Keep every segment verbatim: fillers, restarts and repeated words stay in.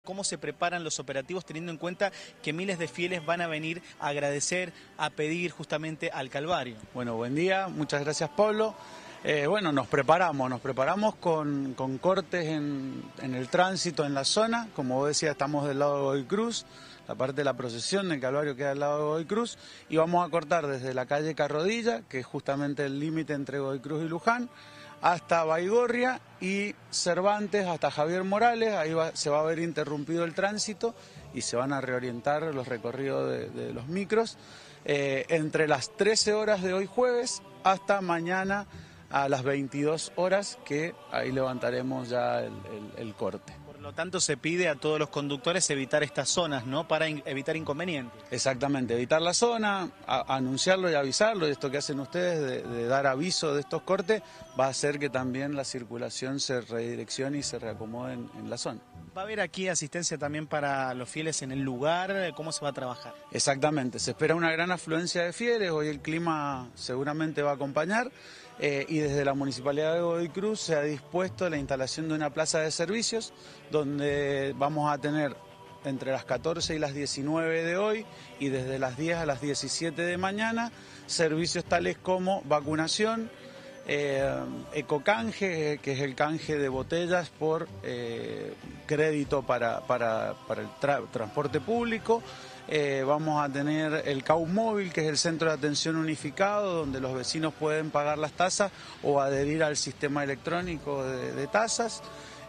¿Cómo se preparan los operativos teniendo en cuenta que miles de fieles van a venir a agradecer, a pedir justamente al Calvario? Bueno, buen día, muchas gracias Pablo. Eh, bueno, nos preparamos, nos preparamos con, con cortes en, en el tránsito en la zona. Como vos decías, estamos del lado de Godoy Cruz, la parte de la procesión del Calvario queda al lado de Godoy Cruz, y vamos a cortar desde la calle Carrodilla, que es justamente el límite entre Godoy Cruz y Luján, hasta Baigorria y Cervantes, hasta Javier Morales. Ahí va, se va a ver interrumpido el tránsito y se van a reorientar los recorridos de, de los micros eh, entre las trece horas de hoy jueves hasta mañana a las veintidós horas, que ahí levantaremos ya el, el, el corte. Por lo tanto, se pide a todos los conductores evitar estas zonas, ¿no? Para in evitar inconvenientes. Exactamente, evitar la zona, a, anunciarlo y avisarlo. Y esto que hacen ustedes de, de dar aviso de estos cortes va a hacer que también la circulación se redireccione y se reacomode en, en la zona. ¿Va a haber aquí asistencia también para los fieles en el lugar? ¿Cómo se va a trabajar? Exactamente, se espera una gran afluencia de fieles. Hoy el clima seguramente va a acompañar. Eh, y desde la Municipalidad de Godoy Cruz se ha dispuesto la instalación de una plaza de servicios donde vamos a tener entre las catorce y las diecinueve de hoy y desde las diez a las diecisiete de mañana servicios tales como vacunación, eh, ecocanje, que es el canje de botellas por eh, crédito para, para, para el tra transporte público. Eh, vamos a tener el C A U móvil, que es el centro de atención unificado, donde los vecinos pueden pagar las tasas o adherir al sistema electrónico de, de tasas.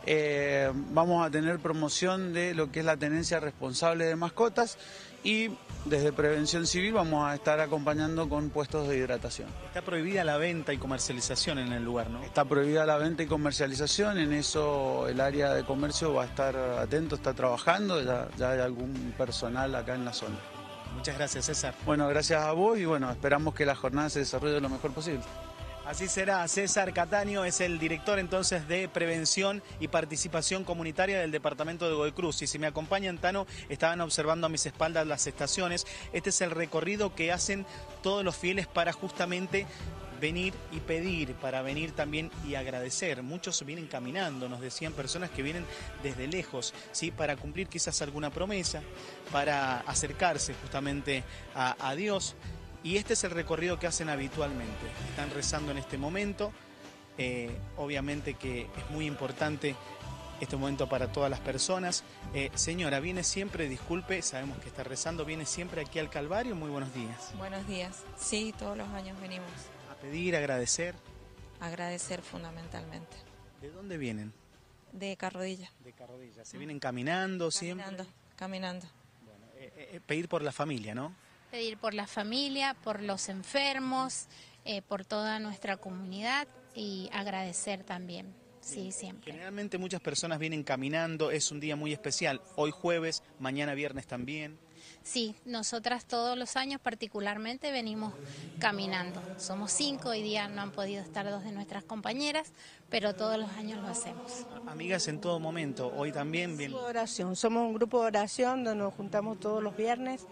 Eh, vamos a tener promoción de lo que es la tenencia responsable de mascotas y desde Prevención Civil vamos a estar acompañando con puestos de hidratación. Está prohibida la venta y comercialización en el lugar, ¿no? Está prohibida la venta y comercialización, en eso el área de comercio va a estar atento, está trabajando, ya, ya hay algún personal acá en la zona. Muchas gracias, César. Bueno, gracias a vos y bueno, esperamos que la jornada se desarrolle lo mejor posible. Así será. César Cataño es el director entonces de Prevención y Participación Comunitaria del Departamento de Godoy Cruz. Y si me acompañan, Tano, estaban observando a mis espaldas las estaciones. Este es el recorrido que hacen todos los fieles para justamente venir y pedir, para venir también y agradecer. Muchos vienen caminando, nos decían personas que vienen desde lejos, ¿sí? Para cumplir quizás alguna promesa, para acercarse justamente a, a Dios. Y este es el recorrido que hacen habitualmente. Están rezando en este momento. Eh, obviamente que es muy importante este momento para todas las personas. Eh, señora, viene siempre, disculpe, sabemos que está rezando, viene siempre aquí al Calvario. Muy buenos días. Buenos días. Sí, todos los años venimos. A pedir, agradecer. Agradecer fundamentalmente. ¿De dónde vienen? De Carrodilla. De Carrodilla. ¿Se vienen caminando, caminando siempre? Caminando, caminando. Bueno, eh, eh, pedir por la familia, ¿no? Pedir por la familia, por los enfermos, eh, por toda nuestra comunidad y agradecer también, sí, siempre. Generalmente muchas personas vienen caminando, es un día muy especial, hoy jueves, mañana viernes también. Sí, nosotras todos los años particularmente venimos caminando. Somos cinco, hoy día no han podido estar dos de nuestras compañeras, pero todos los años lo hacemos. Amigas en todo momento, hoy también vienen. Grupo de oración, somos un grupo de oración donde nos juntamos todos los viernes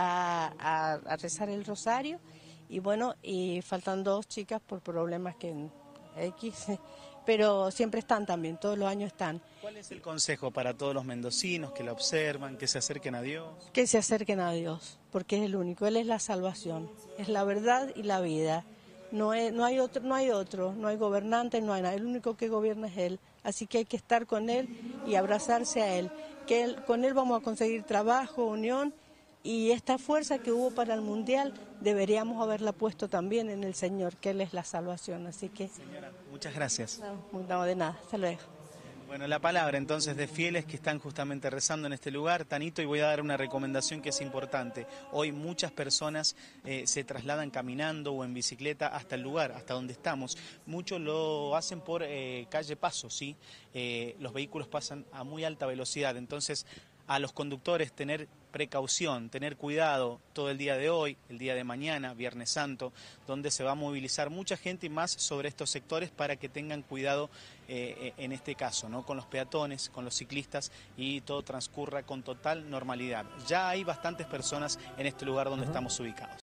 a, a, a rezar el rosario y bueno, y faltan dos chicas por problemas que en X, pero siempre están también, todos los años están. ¿Cuál es el consejo para todos los mendocinos que la observan, que se acerquen a Dios? Que se acerquen a Dios, porque es el único, Él es la salvación, es la verdad y la vida. No, es, no hay otro, no hay otro, no hay gobernante, no hay nada, el único que gobierna es Él, así que hay que estar con Él y abrazarse a Él, que él, con Él vamos a conseguir trabajo, unión. Y esta fuerza que hubo para el Mundial deberíamos haberla puesto también en el Señor, que Él es la salvación. Así que... Señora, muchas gracias. No, no de nada, hasta luego. Bueno, la palabra entonces de fieles que están justamente rezando en este lugar, Tanito, y voy a dar una recomendación que es importante. Hoy muchas personas eh, se trasladan caminando o en bicicleta hasta el lugar, hasta donde estamos. Muchos lo hacen por eh, calle Paso, ¿sí? Eh, los vehículos pasan a muy alta velocidad, entonces a los conductores tener precaución, tener cuidado todo el día de hoy, el día de mañana, Viernes Santo, donde se va a movilizar mucha gente y más sobre estos sectores para que tengan cuidado eh, en este caso, ¿no? Con los peatones, con los ciclistas y todo transcurra con total normalidad. Ya hay bastantes personas en este lugar donde uh-huh. estamos ubicados.